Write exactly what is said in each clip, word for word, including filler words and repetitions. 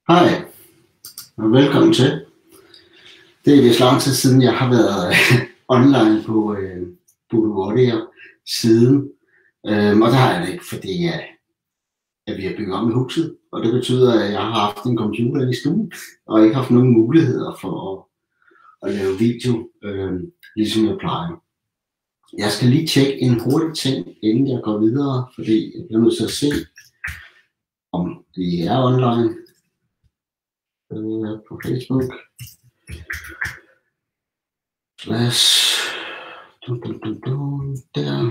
Hej, og velkommen til. Det er vist lang tid siden, jeg har været online på øh, Boulevard siden. Øhm, og det har jeg ikke, fordi ja, at vi har bygget om i huset. Og det betyder, at jeg har haft en computer i stuen, og ikke haft nogen muligheder for at, at lave video, øh, ligesom jeg plejer. Jeg skal lige tjekke en hurtig ting, inden jeg går videre, fordi jeg bliver nødt til at se, om vi er online øh, på Facebook. Slash dun, dun, dun, dun, der.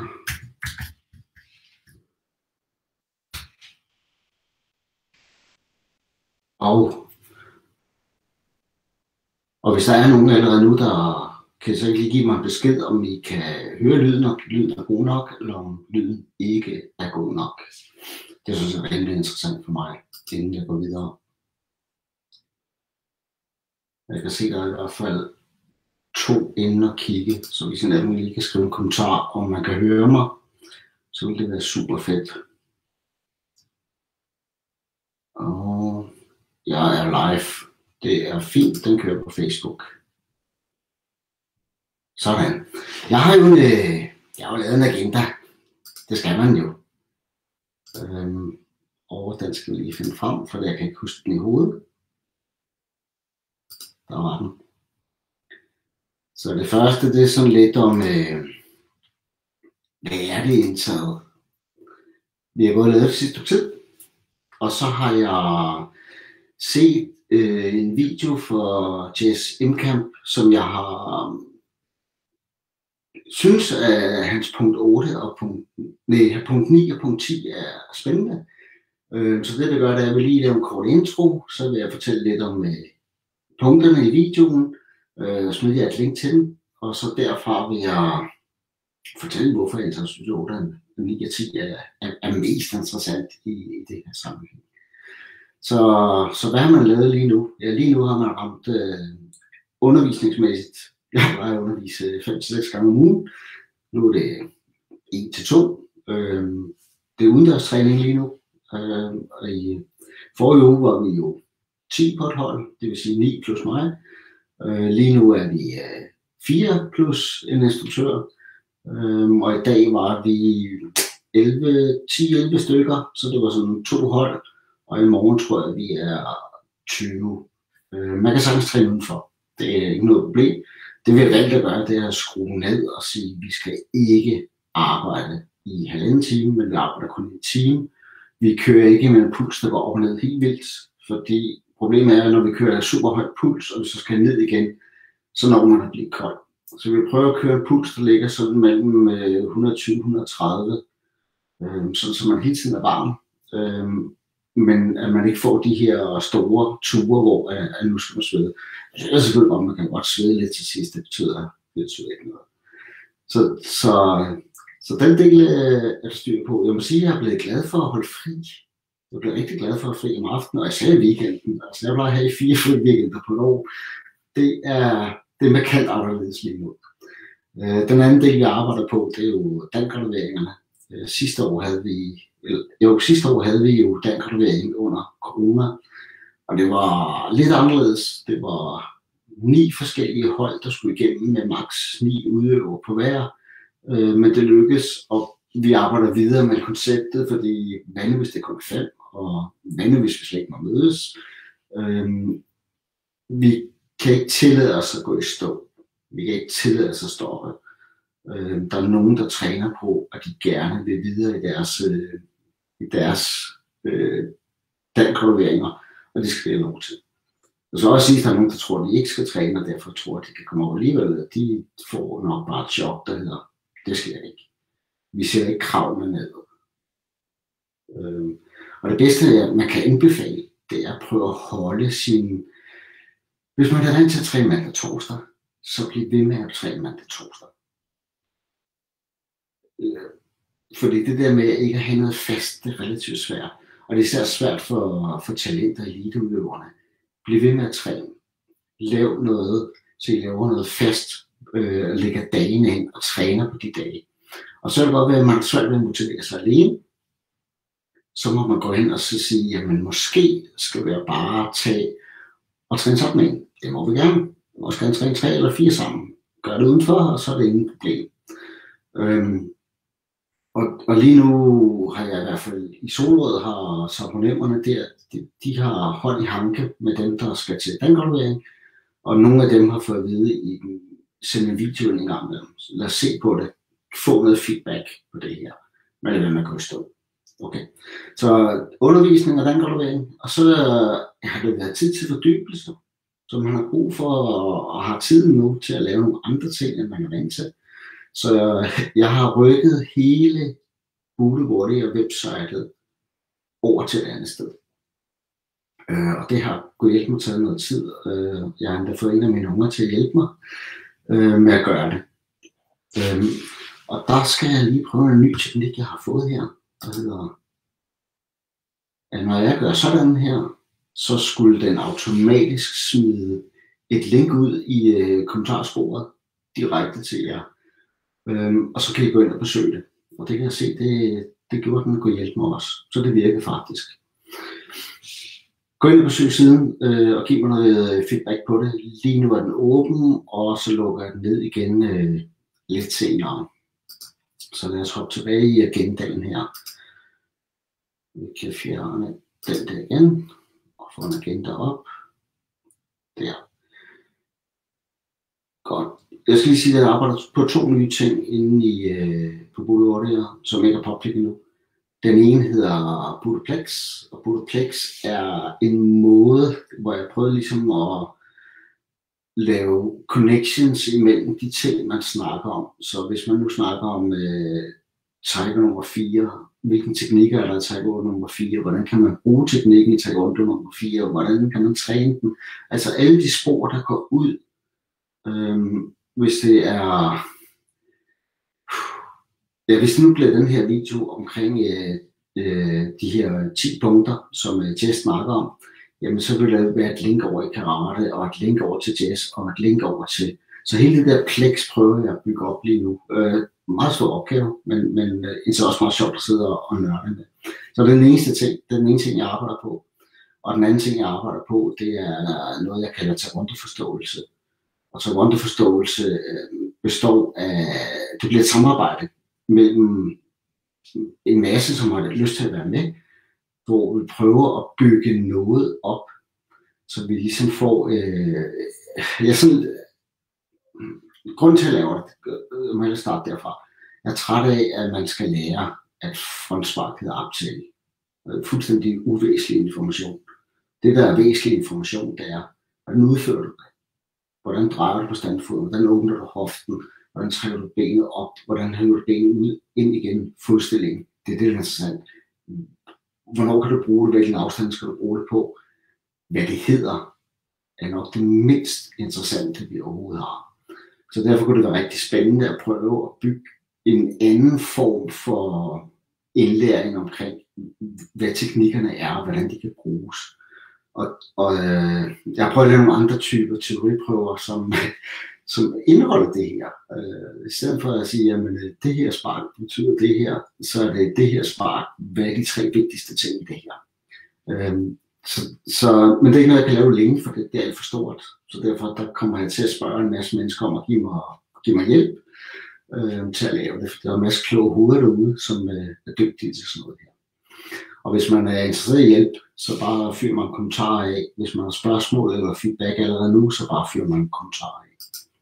Og, og hvis der er nogen allerede nu, der kan I så ikke lige give mig en besked, om I kan høre lyden, og lyden er god nok, eller om lyden ikke er god nok. Det synes jeg er rimelig interessant for mig, inden jeg går videre. Jeg kan se, der er i hvert fald to inde og kigge, så hvis en af dem lige kan skrive en kommentar, om man kan høre mig, så vil det være super fedt. Og jeg er live. Det er fint, den kører på Facebook. Sådan. Jeg har jo, en, jeg har jo lavet en agenda. Det skal man jo. Øhm, og den skal vi lige finde frem, for jeg kan ikke huske den i hovedet. Der var den. Så det første, det er sådan lidt om, øh, hvad er det indtaget? Vi har gået og lavet det sidste tid, og så har jeg set øh, en video for Jess Imkamp, som jeg har synes, at hans punkt otte og punkt, nej, punkt ni og punkt ti er spændende. Øh, så det vil gøre, at jeg vil lige lave en kort intro, så vil jeg fortælle lidt om øh, punkterne i videoen, øh, smide jer et link til den, og så derfra vil jeg fortælle, hvorfor jeg synes, at otte og ni og ti er, er, er mest interessant i, i det her sammenhæng. Så, så hvad har man lavet lige nu? Ja, lige nu har man ramt øh, undervisningsmæssigt. Jeg plejer at undervise fem til seks gange om ugen. Nu er det en til to. Øh, det er udendørstræning lige nu. Øh, og i forrige uge var vi jo ti på et hold, det vil sige ni plus mig. Øh, lige nu er vi øh, fire plus en instruktør. Øh, og i dag var vi ti elleve stykker, så det var sådan to hold. Og i morgen tror jeg, vi er tyve. Øh, man kan sagtens træne udenfor. Det er ikke noget problem. Det vi har valgt at gøre, det er at skrue ned og sige, at vi skal ikke arbejde i halvanden time, men vi arbejder kun en time. Vi kører ikke med en puls, der går op og ned helt vildt, fordi problemet er, at når vi kører super høj puls, og vi så skal ned igen, så når man at blive kold. Så vi prøver at køre en puls, der ligger sådan mellem et hundrede og tyve til et hundrede og tredive, øh, sådan så man hele tiden er varm. Øh, men at man ikke får de her store ture, hvor at nu skal man svede. Altså, det er selvfølgelig godt, man kan godt svede lidt til sidst, det betyder, det betyder ikke noget. Så, så, så den del er der styr på. Jeg må sige, at jeg er blevet glad for at holde fri. Jeg bliver rigtig glad for at fri om aftenen, og især i weekenden. Altså, jeg plejer at have fire fri weekender på et år. Det er, det er markant anderledes lige nu. Den anden del, jeg arbejder på, det er jo dankgradueringerne. Sidste år havde vi Jo, sidste år havde vi jo dankgraduering under corona, og det var lidt anderledes. Det var ni forskellige hold, der skulle igennem med maks ni udøvere på hver, øh, men det lykkedes, og vi arbejder videre med konceptet, fordi hvad nu hvis det kun fem, og hvad nu hvis vi slet ikke må mødes. Øh, vi kan ikke tillade os at gå i stå. Vi kan ikke tillade os at stoppe. Øh, der er nogen, der træner på, at de gerne vil videre i deres øh, i deres øh, dankgradueringer, og det skal jeg lov til. Og så også sige, at der er nogen, der tror, at de ikke skal træne, og derfor tror, at de kan komme over alligevel, og de får nok bare et job, der hedder, det skal jeg ikke. Vi ser ikke kravene ned. Øh, og det bedste, man kan anbefale, det er at prøve at holde sin... Hvis man er vant til at træne mandag torsdag, så bliv ved med at træne mandag torsdag. Øh, Fordi det der med ikke at have noget fast, det er relativt svært. Og det er især svært for, for talenter og eliteudøverne. Bliv ved med at træne. Lav noget, så I laver noget fast, øh, lægger dagene ind og træner på de dage. Og så er det godt være, at man er svært ved at motivere sig alene. så må man gå hen og så sige, jamen måske skal vi bare tage og træne sammen med en. Det må vi gerne. Vi må også gerne træne tre eller fire sammen. Gør det udenfor, og så er det ingen problem. Øhm, og, og lige nu har jeg i hvert fald i Solrød har sabonemmerne der, de, de har hånd i hanke med dem, der skal til vandgraduering, og nogle af dem har fået at vide i den sende en video en gang med dem. Lad os se på det. Få noget feedback på det her. Hvad er det, man kan stå? Okay. Så undervisning og vandgraduering, og så har det været tid til fordybelse, så man har brug for og har tiden nu til at lave nogle andre ting, end man er vant til. Så jeg har rykket hele Buddha Warrior websitet over til et andet sted. Øh, og det har gået hjælpe mig taget noget tid. Øh, jeg har endda fået en af mine unger til at hjælpe mig øh, med at gøre det. Øh, og der skal jeg lige prøve en ny teknik, jeg har fået her. Der hedder, at når jeg gør sådan her, så skulle den automatisk smide et link ud i øh, kommentarsporet direkte til jer. Øhm, og så kan I gå ind og besøge det. Og det kan jeg se, det, det gjorde den kunne hjælpe mig også. Så det virker faktisk. Gå ind og besøg siden øh, og giv mig noget feedback på det. Lige nu er den åben, og så lukker jeg den ned igen øh, lidt senere. Så lad os hoppe tilbage i agendaen her. Vi kan fjerne den der igen, og få en agenda op. Der. Godt. Jeg skal lige sige, at jeg arbejder på to nye ting inde i, øh, på Buddha Warrior, som ikke er public endnu. Den ene hedder Buddhaplex, og Buddhaplex er en måde, hvor jeg prøver ligesom at lave connections imellem de ting, man snakker om. Så hvis man nu snakker om øh, Taekwondo nummer fire, hvilke teknikker er der i Taekwondo nummer fire, hvordan kan man bruge teknikken i Taekwondo nummer fire, hvordan kan man træne den. Altså alle de spor, der går ud, øh, hvis det er, ja, hvis det nu bliver den her video omkring øh, øh, de her ti punkter, som øh, Jess snakker om, jamen så vil der være et link over i karate, og et link over til Jess, og et link over til. Så hele det der plex prøver jeg at bygge op lige nu. Øh, meget stor opgave, men, men øh, det er også meget sjovt at sidde og nørde med. Så det er den eneste ting, det er den ene ting, jeg arbejder på. Og den anden ting, jeg arbejder på, det er noget, jeg kalder Taekwondo-forståelse. Og Taekwondo-forståelse øh, består af, det bliver et samarbejde mellem en masse, som har lyst til at være med, hvor vi prøver at bygge noget op, så vi ligesom får, øh, jeg sådan, grund til at lave det, jeg må starte derfra. Jeg er træt af, at man skal lære, at frontspark hedder optag. Fuldstændig uvæsentlig information. Det der er væsentlig information, det er, hvordan udfører du det? Hvordan drejer du på standfoden? Hvordan åbner du hoften? Hvordan trækker du benet op? Hvordan hænger du benet ud ind igen? Fodstilling. Det er det, der er interessant. Hvornår kan du bruge det? Hvilken afstand skal du bruge det på? Hvad det hedder, er nok det mindst interessante, vi overhovedet har. Så derfor kunne det være rigtig spændende at prøve at bygge en anden form for indlæring omkring, hvad teknikkerne er, og hvordan de kan bruges. Og, og øh, jeg har prøvet at lave nogle andre typer teoriprøver, som, som indeholder det her. Øh, I stedet for at sige, at det her spark betyder det her, så er det det her spark, hvad er de tre vigtigste ting i det her. Øh, så, så, men det er ikke noget, jeg kan lave længe, for det, det er alt for stort. Så derfor der kommer jeg til at spørge en masse mennesker om at give mig, give mig hjælp øh, til at lave det. For der er en masse kloge hoveder derude, som øh, er dygtige til sådan noget her. Og hvis man er interesseret i hjælp, så bare fyr man kommentarer af. Hvis man har spørgsmål eller feedback allerede nu, så bare fyr man kommentarer af.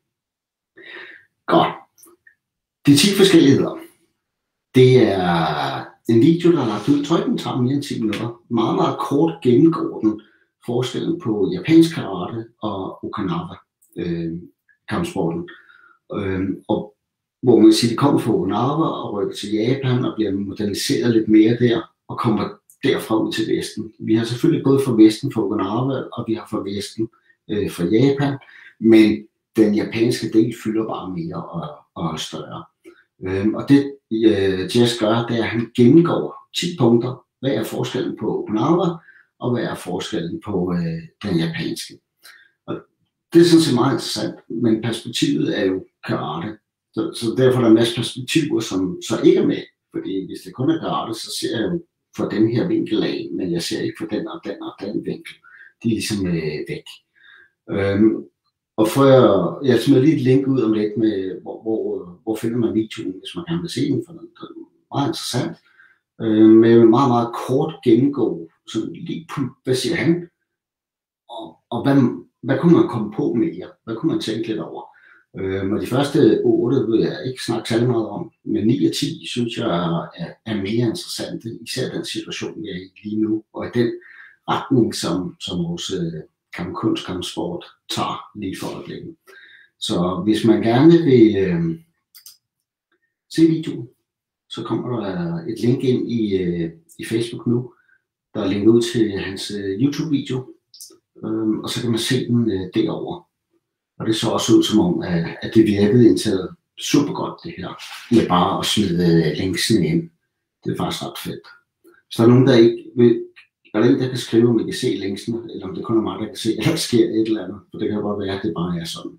Godt. De ti forskelligheder. Det er en video, der er lagt ud. Jeg tror ikke, den tager mere end ti minutter. Meget, meget kort gennemgår den forskellen på japansk karate og Okinawa øh, kampsporten. Øh, og hvor man kan sige, at det kommer fra Okinawa og rykker til Japan og bliver moderniseret lidt mere der og kommer derfra ud til Vesten. Vi har selvfølgelig både fra Vesten fra Okinawa, og vi har fra Vesten øh, fra Japan, men den japanske del fylder bare mere og, og er større. Øhm, og det øh, Jess gør, det er, at han gennemgår ti punkter. Hvad er forskellen på Okinawa, og hvad er forskellen på øh, den japanske? Og det er sådan set meget interessant, men perspektivet er jo karate. Så, så derfor er der en masse perspektiver, som så ikke er med. Fordi hvis det kun er karate, så ser jeg jo for den her vinkel af, men jeg ser ikke for den og den og den vinkel. De er ligesom øh, væk. Øhm, og for jeg, jeg smider lige et link ud om lidt med, hvor, hvor, hvor finder man videoen, hvis man gerne vil se den, for den er meget interessant. Øh, med en meget, meget kort gennemgå, sådan lige på, hvad siger han, og, og hvad, hvad kunne man komme på mere, hvad kunne man tænke lidt over. Øh, og de første otte vil jeg ikke snakke særlig meget om, men ni og ti synes jeg er, er mere interessante, især den situation, vi er i lige nu, og i den retning, som, som vores øh, kampkunst, kampsport tager lige for øjeblikket. Så hvis man gerne vil øh, se videoen, så kommer der et link ind i, øh, i Facebook nu, der er linket ud til hans øh, YouTube-video, øh, og så kan man se den øh, derovre. Og det så også ud som om, at, at det virkede indtil super godt det her, med bare at smide linksene ind. Det er faktisk ret fedt. Hvis der er nogen, der ikke vil, er der en, der kan skrive, om I kan se linksene, eller om det kun er mig, der kan se, at der sker et eller andet, for det kan godt være, at det bare er sådan.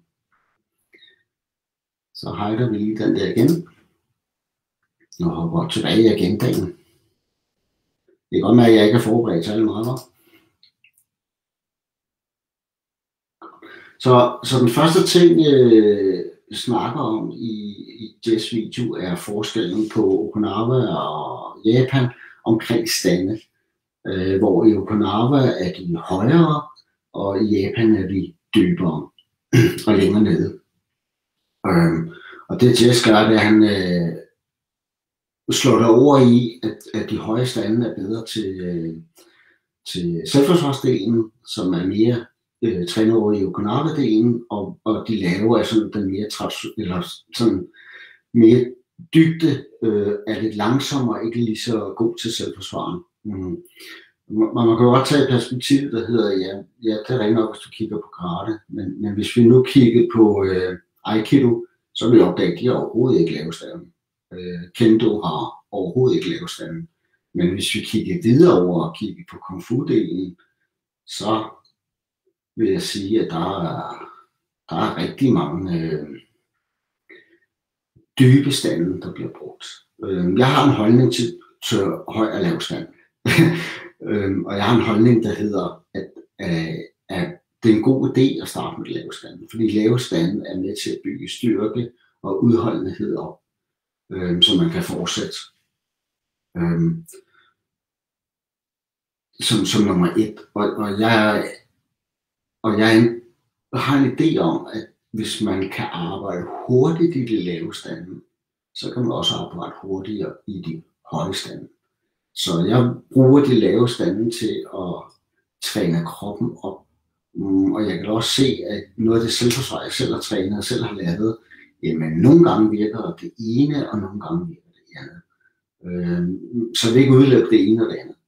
Så hejder vi lige den der igen, og hopper tilbage i agendaen. Det er godt med, at jeg ikke er forberedt særlig meget, hva'? Så, så den første ting, øh, vi snakker om i, i Jess video, er forskellen på Okinawa og Japan omkring stande. Øh, hvor i Okinawa er de højere, og i Japan er de dybere og længere nede. Øh, og det Jess gør, det er, at han øh, slår det over i, at, at de høje stande er bedre til, øh, til selvforsvarsdelen, som er mere Øh, træner over i Okinawa-delen, og, og de lave er sådan den mere eller sådan mere dybde, øh, er lidt langsommere, ikke lige så god til selvforsvaren. Mm. Man, man kan godt tage et perspektiv, der hedder, ja, ja det er rent nok, hvis du kigger på karate, men, men hvis vi nu kigger på øh, Aikido, så vil vi opdage, at de har overhovedet ikke lavestanden. Øh, Kendo har overhovedet ikke lavestanden. Men hvis vi kigger videre over og kigger på Kung Fu-delen, så vil jeg sige, at der er, der er rigtig mange øh, dybe stande, der bliver brugt. Øh, jeg har en holdning til, til høj og lav stand. øh, og jeg har en holdning, der hedder, at, at, at det er en god idé at starte med lav stand. Fordi lave stand er med til at bygge styrke og udholdenhed op, øh, så man kan fortsætte. Øh, som, som nummer et. Og, og jeg Og jeg har en idé om, at hvis man kan arbejde hurtigt i de lave stande, så kan man også arbejde hurtigere i de høje stande. Så jeg bruger de lave stande til at træne kroppen op. Og jeg kan også se, at noget af det selvforsvar, jeg selv har trænet og selv har lavet, jamen nogle gange virker det ene, og nogle gange virker det andet. Så det ikke udelukke det ene og det andet.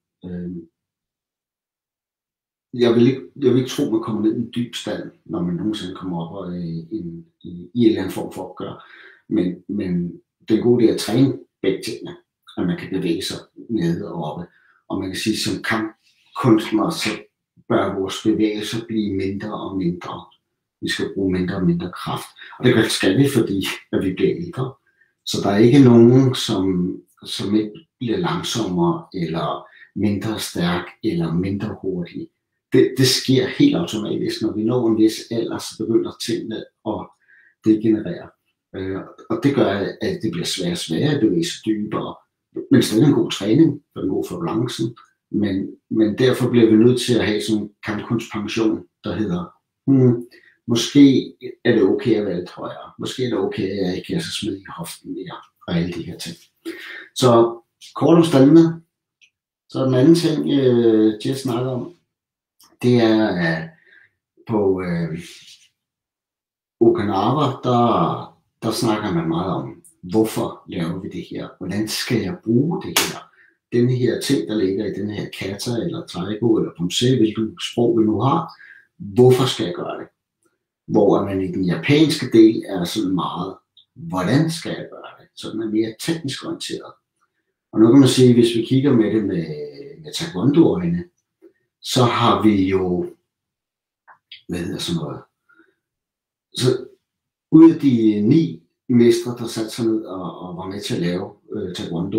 Jeg vil, ikke, jeg vil ikke tro, at man kommer ned i en dyb stand, når man nogensinde kommer op og, i, i, i, i en eller anden form for opgør. Men, men det er god idé at træne begge tingene, at man kan bevæge sig nede og oppe. Og man kan sige, som kampkunstner, så bør vores bevægelser blive mindre og mindre. Vi skal bruge mindre og mindre kraft. Og det skal vi, fordi at vi bliver ældre. Så der er ikke nogen, som, som ikke bliver langsommere, eller mindre stærk, eller mindre hurtig. Det, det sker helt automatisk, når vi når en vis alder, så begynder tingene at degenerere. Øh, og det gør, at det bliver sværere og sværere at bevæge sig dybere. Men det er en god træning, for den god for balancen. Men, men derfor bliver vi nødt til at have sådan en kampkunstpension, der hedder, hmm, måske er det okay at være lidt højere. Måske er det okay, at jeg ikke er så smidig i hoften mere, og alle de her ting. Så kort om standene. Så den anden ting, øh, Jess snakker om, det er uh, på uh, Okinawa, der, der snakker man meget om, hvorfor laver vi det her? Hvordan skal jeg bruge det her? Den her ting, der ligger i den her kata, eller taiko, eller pomse, hvilket sprog vi nu har, hvorfor skal jeg gøre det? Hvor man i den japanske del er sådan meget, hvordan skal jeg gøre det? Så den er mere teknisk orienteret. Og nu kan man sige, hvis vi kigger med det med, med taekwondo-øjne, så har vi jo, hvad hedder sådan noget, så ud af de ni mestre, der satte sig ned og, og var med til at lave øh, taekwondo,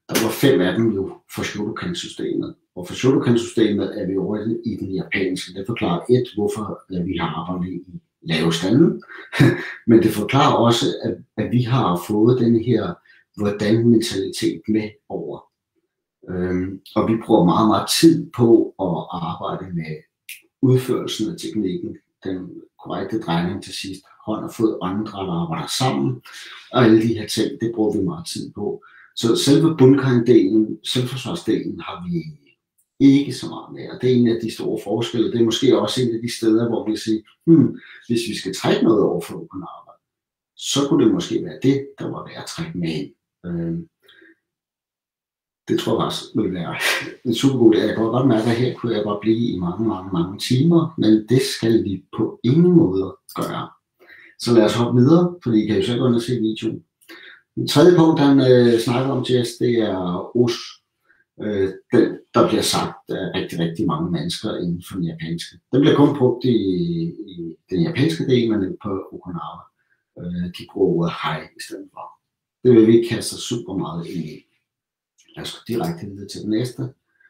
der var fem af dem jo for Shotokan-systemet. Og for Shotokan-systemet er vi over i den japanske. Det forklarer et, hvorfor vi har arbejdet i lave stande, men det forklarer også, at, at vi har fået den her hvordan-mentalitet med over. Øhm, og vi bruger meget, meget tid på at arbejde med udførelsen af teknikken, den korrekte drejning til sidst, hånd og fod, åndedræt arbejder sammen, og alle de her ting, det bruger vi meget tid på. Så selve bundkang-delen, selvforsvarsdelen, har vi ikke så meget med, og det er en af de store forskelle. Det er måske også en af de steder, hvor vi siger, hmm, hvis vi skal trække noget over for at kunne arbejde, så kunne det måske være det, der var værd at trække med ind. Øhm, det tror jeg også vil være en super god idé. Jeg kan godt mærke, at her kunne jeg godt blive i mange, mange, mange timer, men det skal vi på ingen måde gøre. Så lad os hoppe videre, for I kan jo så gå ind og se videoen. Den tredje punkt, han øh, snakker om, Jess, det er O S. Øh, den, der bliver sagt af rigtig, rigtig mange mennesker inden for den japanske. Den bliver kun brugt i, i den japanske del, men på Okinawa. Øh, de bruger ordet hej i stedet for. Det vil vi ikke kaste super meget ind i. Lad os gå direkte videre til den næste.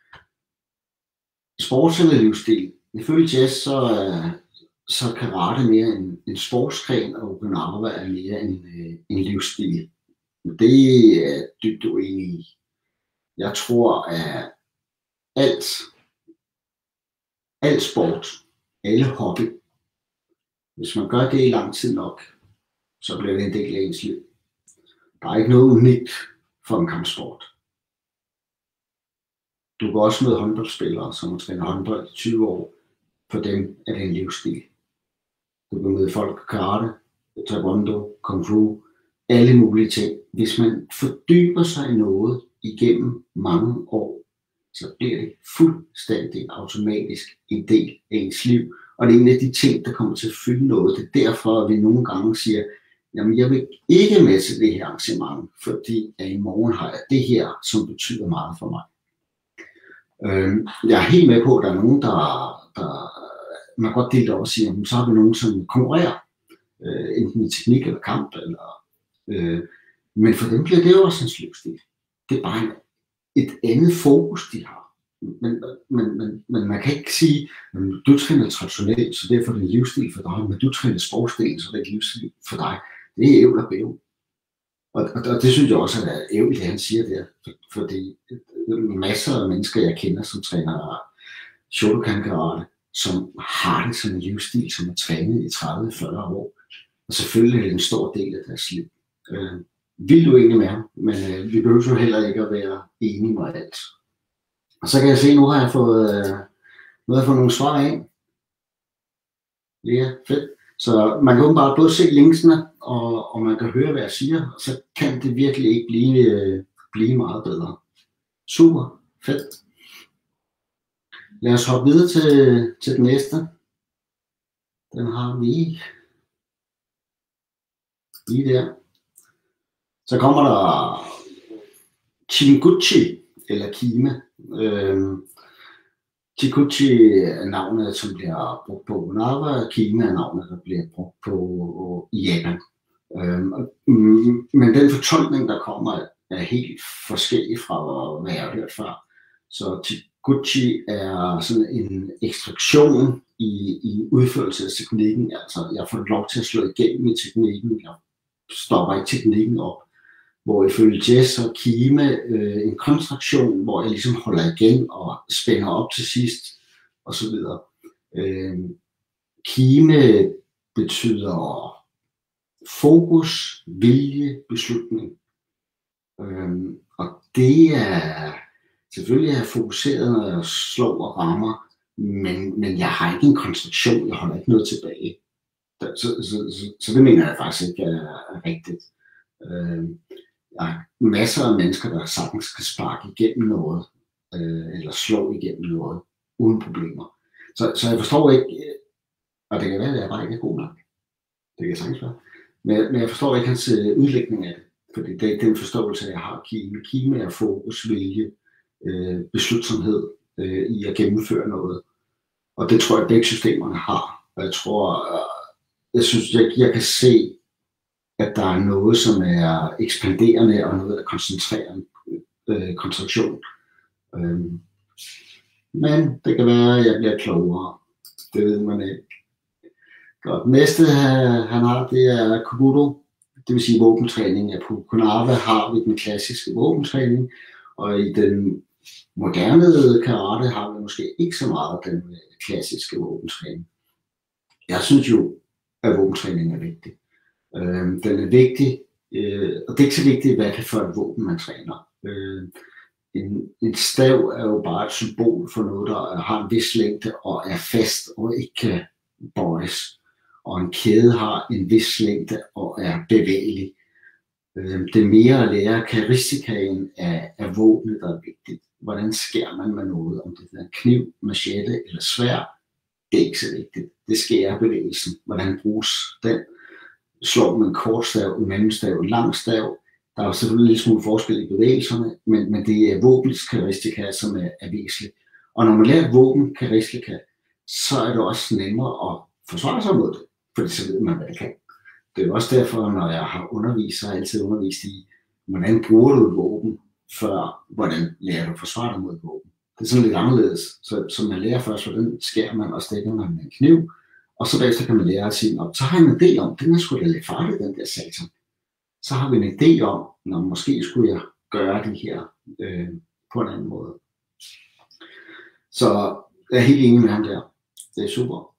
Sports eller livsstil. Ifølge Jess, så, så er karate mere en, en sportsgren, og Okinawa er mere en, en livsstil. Det er dybt uenig i. Jeg tror, at alt, alt sport, alle hobby, hvis man gør det i lang tid nok, så bliver det en del af ens liv. Der er ikke noget unikt for en kampsport. Du kan også møde håndboldspillere, som har trænet håndbold i tyve år. For dem er det en livsstil. Du kan møde folk karate, taekwondo, kung fu, alle mulige ting. Hvis man fordyber sig i noget igennem mange år, så bliver det fuldstændig automatisk en del af ens liv. Og det er en af de ting, der kommer til at fylde noget. Det er derfor, at vi nogle gange siger, jamen jeg vil ikke med til det her arrangement, fordi at i morgen har jeg det her, som betyder meget for mig. Jeg er helt med på, at der er nogen, der, der man kan godt dele det op og sige, at så har vi nogen, som konkurrerer, enten i teknik eller kamp, eller, øh, men for dem bliver det jo også en livsstil. Det er bare et andet fokus, de har. Men, men, men, men man kan ikke sige, at du træner traditionelt, så derfor er det en livsstil for dig, men du træner sportsdel, så det er et livsstil for dig. Det er ævl og bæv. Og, og, og det synes jeg også er ævl, det han siger der, for, fordi masser af mennesker, jeg kender, som træner Shotokan karate, som har det som en livsstil, som er trænet i tredive til fyrre år. Og selvfølgelig er det en stor del af deres liv. Øh, vil du egentlig med, men øh, vi behøver jo heller ikke at være enige med alt. Og så kan jeg se, nu har jeg fået, øh, nu har jeg fået nogle svar ind. Ja, fedt. Så man kan bare både se linksene, og, og man kan høre, hvad jeg siger, og så kan det virkelig ikke blive, øh, blive meget bedre. Super, fedt. Lad os hoppe videre til, til den næste. Den har vi lige der. Så kommer der Chinguchi, eller Kime. Øhm, Chinguchi er navnet, som bliver brugt på Okinawa. Kime er navnet, der bliver brugt på i Japan. Øhm, men den fortolkning, der kommer, er helt forskellig fra, hvad jeg har hørt før. Så Chinguchi er sådan en ekstraktion i, i udførelse af teknikken. Altså, jeg får lov til at slå igennem i teknikken. Jeg stopper ikke teknikken op. Hvor ifølge Jess og Kime øh, en kontraktion, hvor jeg ligesom holder igen og spænder op til sidst, og så videre. Øh, Kime betyder fokus, vilje, beslutning. Øh, og det er selvfølgelig er jeg fokuseret, når jeg slår og rammer, men, men jeg har ikke en konstruktion, jeg holder ikke noget tilbage. Så, så, så, så det mener jeg faktisk ikke er, er rigtigt. Øh, Der er masser af mennesker, der sagtens kan sparke igennem noget, øh, eller slå igennem noget, uden problemer. Så, så jeg forstår ikke, og det kan være, at jeg bare ikke er god nok. Det kan sagtens være. Men, men jeg forstår ikke hans udlægning af det, fordi det er ikke den forståelse, jeg har af Kime. Kime er fokus, vilje, øh, beslutsomhed øh, i at gennemføre noget. Og det tror jeg, at begge systemerne har. Og jeg tror, øh, jeg synes, jeg, jeg kan se, at der er noget, som er ekspanderende, og noget, der er koncentrerende. øh, kontraktion. Øh, men det kan være, at jeg bliver klogere. Det ved man ikke. Godt. Næste han har, det er Kobudo, det vil sige våbentræning. På Kunave har vi den klassiske våbentræning, og i den moderne karate har vi måske ikke så meget den klassiske våbentræning. Jeg synes jo, at våbentræning er vigtig. Øh, den er vigtig, øh, og det er ikke så vigtigt, hvad det er for et våben, man træner. Øh, en, en stav er jo bare et symbol for noget, der har en vis længde og er fast og ikke kan bøjes. Og en kæde har en vis længde og er bevægelig. Øh, det er mere at lære karakteristikaen af, af våbnet, der er vigtigt. Hvordan skærer man med noget? Om det er kniv, machete eller sværd, det er ikke så vigtigt. Det skærer bevægelsen. Hvordan bruges den? Slår man en kort stav, en mellemstav, en lang stav. Der er jo selvfølgelig lidt smule forskel i bevægelserne, men, men det er våbens karakteristika, som er, er væsentligt. Og når man lærer våben karakteristika, så er det også nemmere at forsvare sig mod det, fordi så ved man, hvad det kan. Det er jo også derfor, når jeg har undervist, så har jeg altid undervist i, hvordan bruger du et våben, før hvordan lærer du at forsvare dig mod et våben. Det er sådan lidt anderledes, så, så man lærer først, hvordan skærer man og stikker man med en kniv, og så bagefter kan man lære at sige, så har jeg en idé om, den er sgu da lidt farlig, den der satan. Så har vi en idé om, når måske skulle jeg gøre det her øh, på en anden måde. Så jeg er helt enig med ham der. Det er super.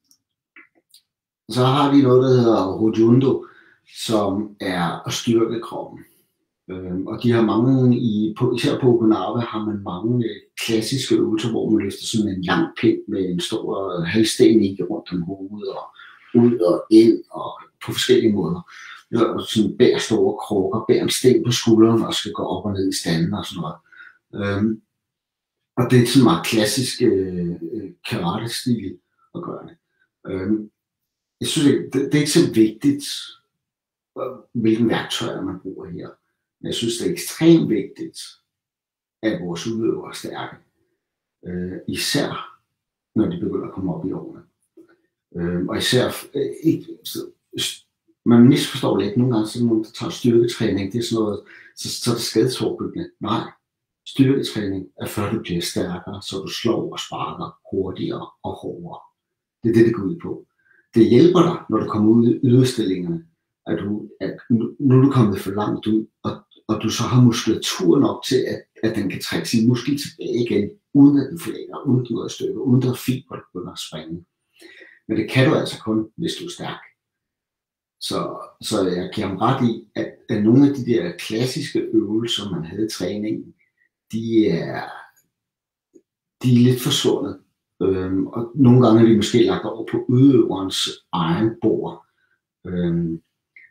Så har vi noget, der hedder Rojundo, som er at styrke kroppen. Øhm, og de har mange, i, på, især på Okinawa har man mange øh, klassiske øvelser, hvor man løfter sådan en lang pind med en stor halvsten i rundt om hovedet, og ud og ind, og på forskellige måder. Ja, sådan bærer store krukker, bærer en sten på skulderen og skal gå op og ned i standen og sådan noget. Øhm, og det er sådan meget klassisk øh, karate-stil at gøre det. Øhm, jeg synes ikke, det, det er ikke så vigtigt, hvilken værktøjer man bruger her. Men jeg synes, det er ekstremt vigtigt, at vores udøvere er stærke. Øh, især når de begynder at komme op i årene. Øh, og især øh, ikke, man misforstår lidt nogle gange, så nogen, der tager styrketræning, det er sådan noget, så, så er det skadesforebyggende. Nej, styrketræning er før du bliver stærkere, så du slår og sparker hurtigere og hårdere. Det er det, det går ud på. Det hjælper dig, når du kommer ud i yderstillingerne, at, du, at nu, nu er du kommet for langt ud, og, og du så har muskulatur nok til, at, at den kan trække sin muskel tilbage igen, uden at den flækker, uden at den går i stykker, uden at der er fiber, der begynder at springe. Men det kan du altså kun, hvis du er stærk. Så, så jeg giver ham ret i, at, at nogle af de der klassiske øvelser, man havde i træningen, de er, de er lidt forsvundet. Øhm, og nogle gange er de måske lagt over på udøverens egen bord. Øhm,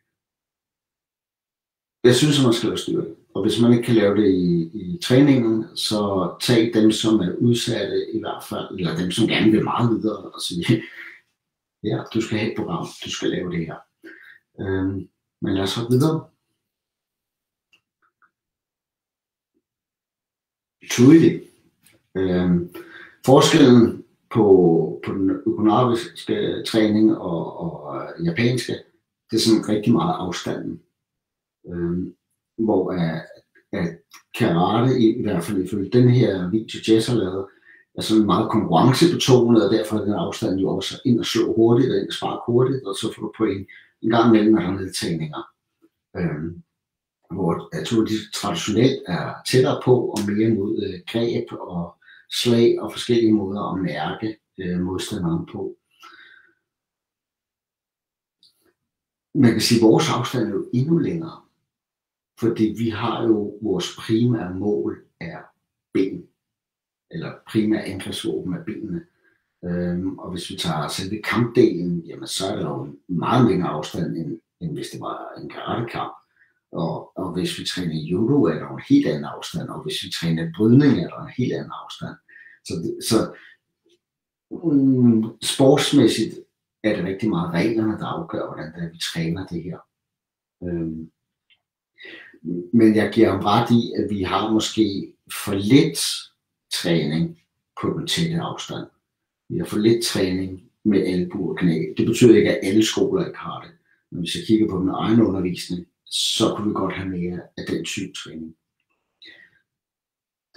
jeg synes, at man skal lave styrke. Og hvis man ikke kan lave det i, i træningen, så tag dem, som er udsatte i hvert fald, eller dem, som gerne vil meget videre, og sige, ja, du skal have et program, du skal lave det her. Øhm, men lad os hoppe videre. Tuidi. Øhm, forskellen på, på den økonomiske træning og, og japanske, det er sådan rigtig meget afstanden. Øhm, hvor at, at karate, i hvert fald ifølge den her video, Jess har lavet, er sådan meget konkurrencebetonet, og derfor er den afstand jo også ind og slå hurtigt, og ind og sparke hurtigt, og så får du point. En gang imellem er der nedtagninger, øhm, hvor jeg tror, de traditionelt er tættere på og mere mod øh, greb og slag og forskellige måder at mærke øh, modstanderen på. Man kan sige, at vores afstand er jo endnu længere, fordi vi har jo vores primære mål er ben, eller primære angrebsvåben er benene. Øhm, og hvis vi tager selve kampdelen, jamen så er der jo en meget længere afstand, end, end hvis det var en karatekamp. Og, og hvis vi træner judo, er der en helt anden afstand, og hvis vi træner brydning, er der en helt anden afstand. Så, så um, sportsmæssigt er det rigtig meget reglerne, der afgør, hvordan det er, vi træner det her. Øhm, men jeg giver ham ret i, at vi har måske for lidt træning på den tætte afstand. Vi har for lidt træning med albu og knæ. Det betyder ikke, at alle skoler ikke har det. Men hvis jeg kigger på den egen undervisning, så kunne vi godt have mere af den type træning.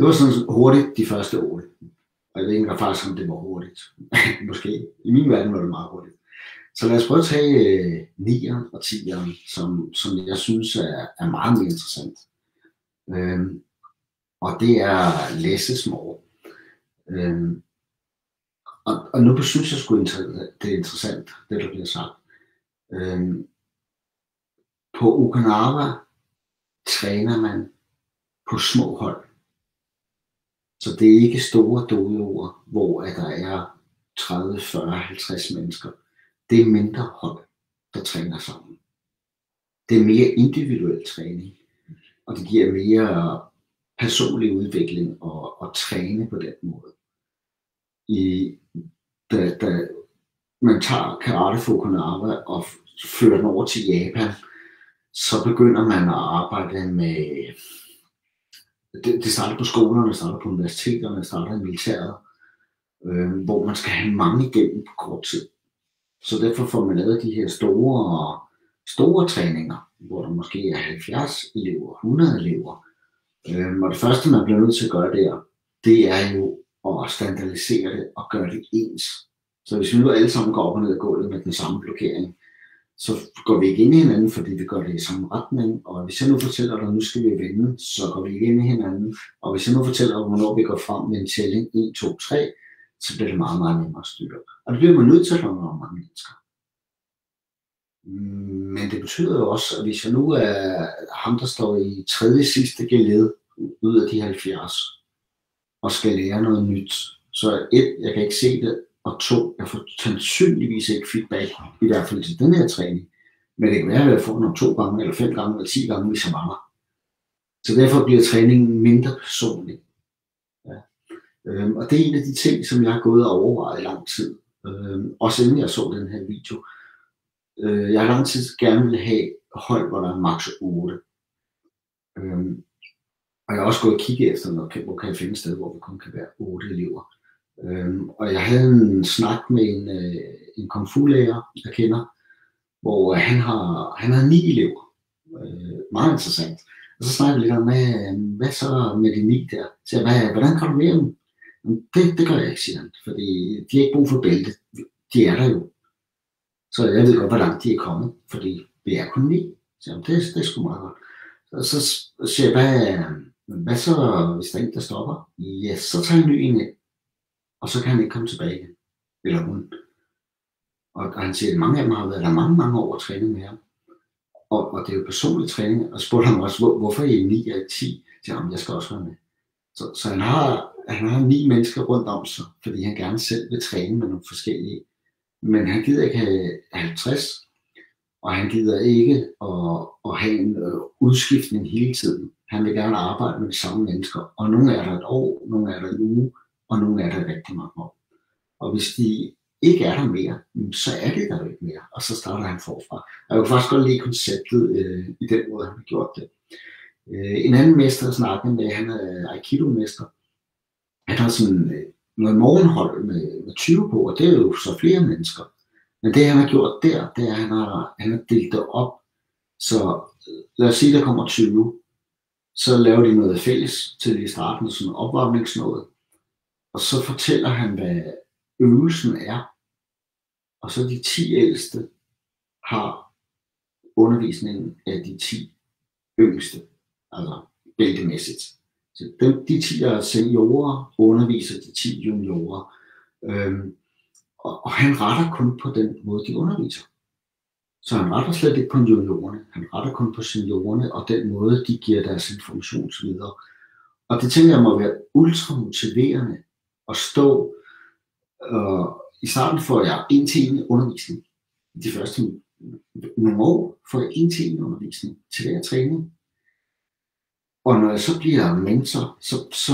Det var sådan hurtigt de første otte. Og jeg ved ikke faktisk, om det var hurtigt. Måske. I min verden var det meget hurtigt. Så lad os prøve at tage øh, nieren og tieren, som, som jeg synes er, er meget mere interessant. Øhm, og det er Læsses mor. Øhm, og, og nu synes jeg sgu, det er interessant, det der bliver sagt. Øhm, på Okinawa træner man på små hold. Så det er ikke store dojoer, hvor der er tredive, fyrre, halvtreds mennesker. Det er mindre hold, der træner sammen. Det er mere individuel træning, og det giver mere personlig udvikling og, og træne på den måde. I, da, da man tager karate fra Okinawa og fører den over til Japan, så begynder man at arbejde med, det, det starter på skolerne, det starter på universiteterne, det starter i militæret, øh, hvor man skal have mange igennem på kort tid. Så derfor får man lavet de her store, store træninger, hvor der måske er halvfjerds elever, hundrede elever. Øh, og det første, man bliver nødt til at gøre der, det er jo at standardisere det og gøre det ens. Så hvis vi nu alle sammen går op og ned ad gulvet med den samme blokering, så går vi ikke ind i hinanden, fordi vi gør det i samme retning. Og hvis jeg nu fortæller dig, at nu skal vi vende, så går vi ikke ind i hinanden. Og hvis jeg nu fortæller dig, hvornår vi går frem med en tælling en, to, tre, så bliver det meget, meget nemmere at styre. Og det bliver man nødt til at lave mange mennesker. Men det betyder jo også, at hvis jeg nu er ham, der står i tredje sidste geled ud af de halvfjerds, og skal lære noget nyt, så et, jeg kan ikke se det, og to, jeg får sandsynligvis ikke feedback, i hvert fald til den her træning. Men det kan være, at jeg får den to gange, eller fem gange, eller ti gange, hvis jeg mangler. Så derfor bliver træningen mindre personlig. Ja. Øhm, og det er en af de ting, som jeg har gået og overvejet i lang tid. Øhm, også inden jeg så den her video. Øh, jeg har lang tid gerne vil have hold, hvor der er maks otte. Øhm, og jeg har også gået og kigget efter, noget, hvor kan jeg finde et sted, hvor vi kun kan være otte elever. Øhm, og jeg havde en snak med en, øh, en kung fu lærer, jeg kender, hvor han har, han har ni elever. Øh, meget interessant. Og så snakker vi lidt om, hvad, hvad så med de ni der? Så jeg, hvad, hvordan kan du mere dem? Det, det gør jeg ikke, siger han, fordi de har ikke brug for bælte. De er der jo. Så jeg ved godt, hvor langt de er kommet, fordi vi er kun ni. Så det, det er sgu meget godt. Og så siger jeg, hvad, hvad så, hvis der er en, der stopper? Ja, så tager jeg en ny en ind. Og så kan han ikke komme tilbage igen. Eller hun. Og, og han siger, at mange af dem har været der mange, mange år træning med ham. Og, og det er jo personlig træning. Og spurgte ham også, hvor, hvorfor er I ni af ti? Så jeg, jeg skal også være med. Så, så han, har, han har ni mennesker rundt om sig, fordi han gerne selv vil træne med nogle forskellige. Men han gider ikke have halvtreds, og han gider ikke at, at have en øh, udskiftning hele tiden. Han vil gerne arbejde med de samme mennesker. Og nogle er der et år, nogle er der en uge, og nogle er der rigtig mange år. Og hvis de ikke er der mere, så er det der jo ikke mere. Og så starter han forfra. Jeg kan faktisk godt lide konceptet øh, i den måde, han har gjort det. Øh, en anden mester, der snakkede med, han er Aikido-mester. Han har sådan øh, noget morgenhold med, med tyve på, og det er jo så flere mennesker. Men det han har gjort der, det er, at han har, han har delt det op. Så lad os sige, der kommer tyve. Så laver de noget fælles til i starten, sådan opvarmningsnåde. Og så fortæller han, hvad øvelsen er. Og så de ti ældste har undervisningen af de ti yngste, altså bæltemæssigt. Så de, de ti er seniorer underviser de ti juniorer. Øhm, og, og han retter kun på den måde, de underviser. Så han retter slet ikke på juniorerne, han retter kun på seniorerne og den måde, de giver deres information videre. Og det tænker jeg må være ultra motiverende at stå. Og i starten får jeg en til en undervisning. De første nogle år får jeg en til en undervisning til hver træning. Og når jeg så bliver mentor, så, så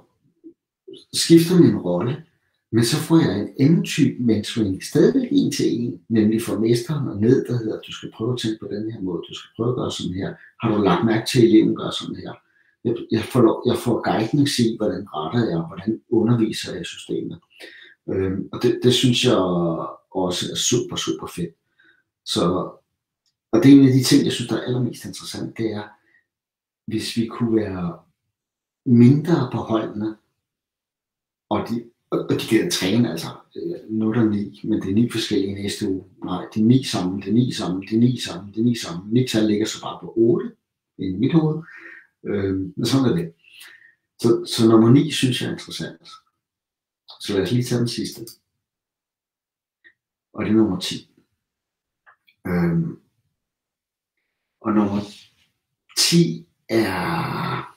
skifter min rolle. Men så får jeg en anden type mentoring, stadigvæk en til en, nemlig fra mesteren og ned, der hedder, at du skal prøve at tænke på den her måde, du skal prøve at gøre sådan her. Har du lagt mærke til, at eleven gør sådan her? Jeg, jeg, får, jeg får guidning i, hvordan retter jeg, hvordan underviser jeg systemet. Øhm, og det, det synes jeg også er super, super fedt. Så, og det er en af de ting, jeg synes, der er allermest interessant, det er, hvis vi kunne være mindre på holdene, og de, og de kan træne, altså, nu er der ni, men det er ni forskellige næste uge. Nej, det er ni sammen, det er ni sammen, det er ni sammen, det er ni sammen. Ni-tal ligger så bare på otte i mit hoved. Øh, men sådan er det. Så, så nummer ni synes jeg er interessant. Så lad os lige tage den sidste. Og det er nummer ti. Øhm, og nummer ti er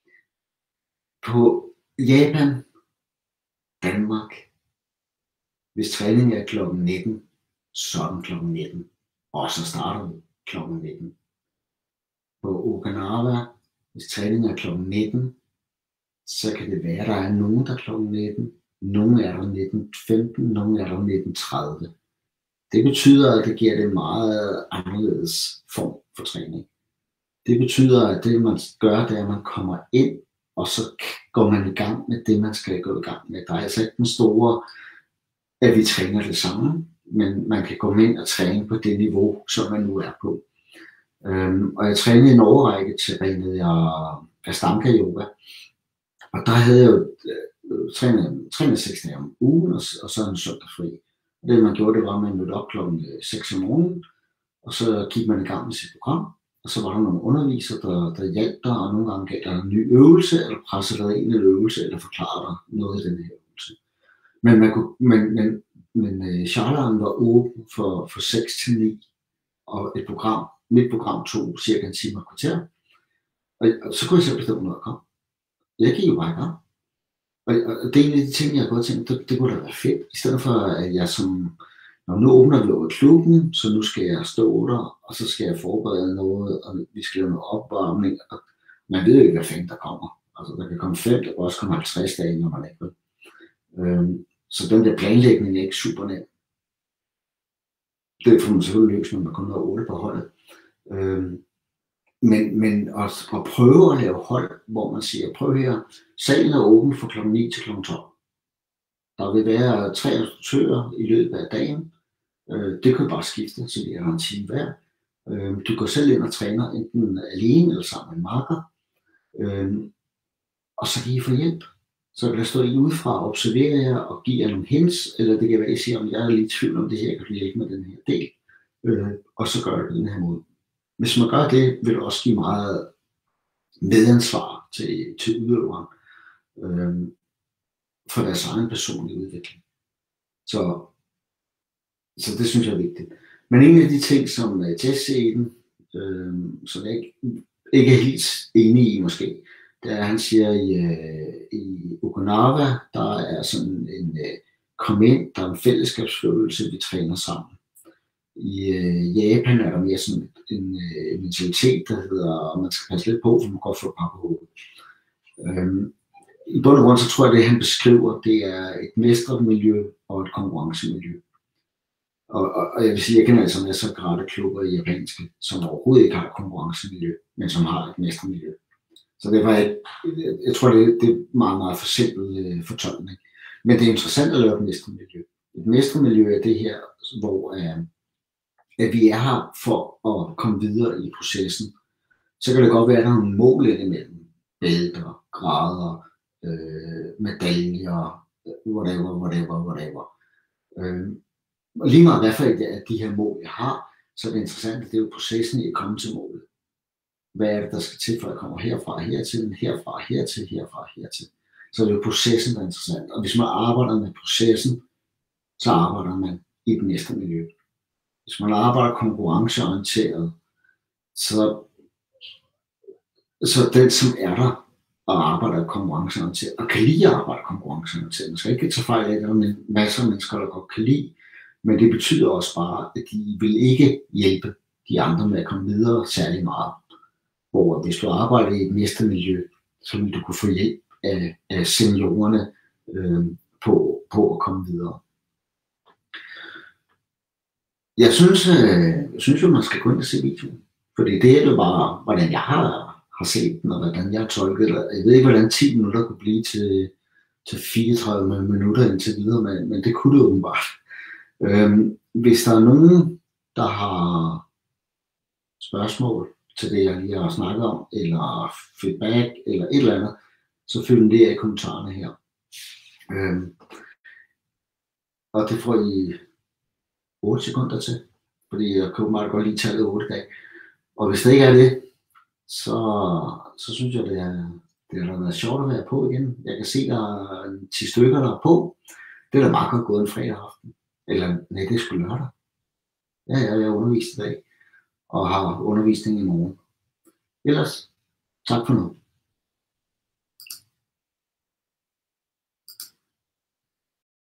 på Japan, Danmark. Hvis træningen er klokken nitten, så er den klokken nitten. Og så starter vi klokken nitten. På Okinawa, hvis træningen er klokken nitten, så kan det være, at der er nogen, der er klokken nitten. Nogen er der nitten femten, nogen er der nitten tredive. Det betyder, at det giver det meget anderledes form for træning. Det betyder, at det man gør, det er, at man kommer ind, og så går man i gang med det, man skal gå i gang med. Der er altså ikke den store, at vi træner det samme, men man kan komme ind og træne på det niveau, som man nu er på. Øhm, og jeg trænede en årrække til trænede jeg Ashtanga yoga, og der havde jeg jo øh, trænet, trænet seks dage om ugen, og, og så en søndag fri. Og det man gjorde, det var, at man mødte op klokken seks om morgenen, og så gik man i gang med sit program, og så var der nogle undervisere, der, der hjalp dig, og nogle gange gav dig en ny øvelse, eller pressede dig ind i en øvelse, eller forklarede dig noget i den her øvelse. Men, man kunne, men, men, men uh, Charleren var åben for, for seks til ni, og et program, mit program tog cirka en time og kvarter, og, og så kunne jeg selv bestemme noget at komme. Jeg gik jo bare i gang. Og, og det er en af de ting, jeg har godt tænkt, det, det kunne da være fedt, i stedet for at jeg som, når nu åbner vi over klubben, så nu skal jeg stå der, og så skal jeg forberede noget, og vi skal lave noget opvarmning, og man ved jo ikke, hvad fanden der kommer. Altså der kan komme fem, der kan også komme halvtreds dage, når man ikke vil. Øhm, så den der planlægning er ikke super nem. Det får man selvfølgelig løst, når man kommer otte på holdet. Øhm, Men, men at, at prøve at lave hold, hvor man siger, prøv her, salen er åben fra klokken ni til klokken tolv. Der vil være tre instruktører i løbet af dagen. Det kan bare skifte, så vi har en time hver. Du går selv ind og træner, enten alene eller sammen med en marker. Og så kan I få hjælp. Så kan der stå I udefra og observere jer og give jer nogle hints, eller det kan være, at I siger, om jeg er lidt i tvivl om det her, kan du hjælpe med den her del. Og så gør det på den her måde. Hvis man gør det, vil det også give meget medansvar til, til udøveren øh, for deres egen personlige udvikling. Så, så det synes jeg er vigtigt. Men en af de ting, som Jess siger i den, øh, som jeg ikke, ikke er helt enig i måske, det er, at han siger, i, i Okinawa, der er sådan en kom ind, der er en fællesskabsfølelse, vi træner sammen. I øh, Japan er der mere sådan en, en mentalitet, der hedder, at man skal passe lidt på, for man går for et par på hovedet. Øhm, I bund og grund, så tror jeg, det han beskriver, det er et mestremiljø og et konkurrencemiljø. Og, og, og jeg vil sige, jeg kender altså masser af karateklubber i japanske, som overhovedet ikke har et konkurrencemiljø, men som har et mestremiljø. Så det var et, jeg, jeg tror, det, det er meget, meget for simpel øh, fortolkning. Men det er interessant at lave et mestremiljø. Et mestremiljø er det her, hvor øh, at vi er her for at komme videre i processen. Så kan det godt være, at der er nogle mål imellem. Bælter, grader, øh, medaljer, whatever, whatever, whatever. Øh, og lige meget hvad for af de her mål, jeg har, så er det interessant, at det er jo processen i at komme til målet. Hvad er det, der skal til, for at jeg kommer herfra, hertil, herfra, hertil, herfra, hertil. Så det er jo processen, der er interessant. Og hvis man arbejder med processen, så arbejder man i det næste miljø. Hvis man arbejder konkurrenceorienteret, så, så den, som er der og arbejder konkurrenceorienteret, og kan lide at arbejde konkurrenceorienteret, man skal ikke tage fejl af, at der er masser af mennesker, der godt kan lide, men det betyder også bare, at de vil ikke hjælpe de andre med at komme videre særlig meget. Hvor hvis du arbejder i et næste miljø, så vil du kunne få hjælp af, af seniorerne øh, på, på at komme videre. Jeg synes, øh, jeg synes jo, man skal gå ind og se videoen. Fordi det er jo bare, hvordan jeg har, har set den, og hvordan jeg har tolket det. Jeg ved ikke, hvordan ti minutter kunne blive til, til fireogtredive minutter indtil videre, men, men det kunne det åbenbart. Øhm, hvis der er nogen, der har spørgsmål til det, jeg lige har snakket om, eller feedback, eller et eller andet, så følg med i kommentarerne her. Øhm, og det får I otte sekunder til, fordi jeg kan meget godt lide tallet otte dage. Og hvis det ikke er det, så, så synes jeg, det er, det har været sjovt at være på igen. Jeg kan se, der er ti stykker, der er på. Det er da meget godt gået en fredag aften. Eller nej, det er sgu lørdag. Ja, jeg har undervist i dag, og har undervisning i morgen. Ellers, tak for nu.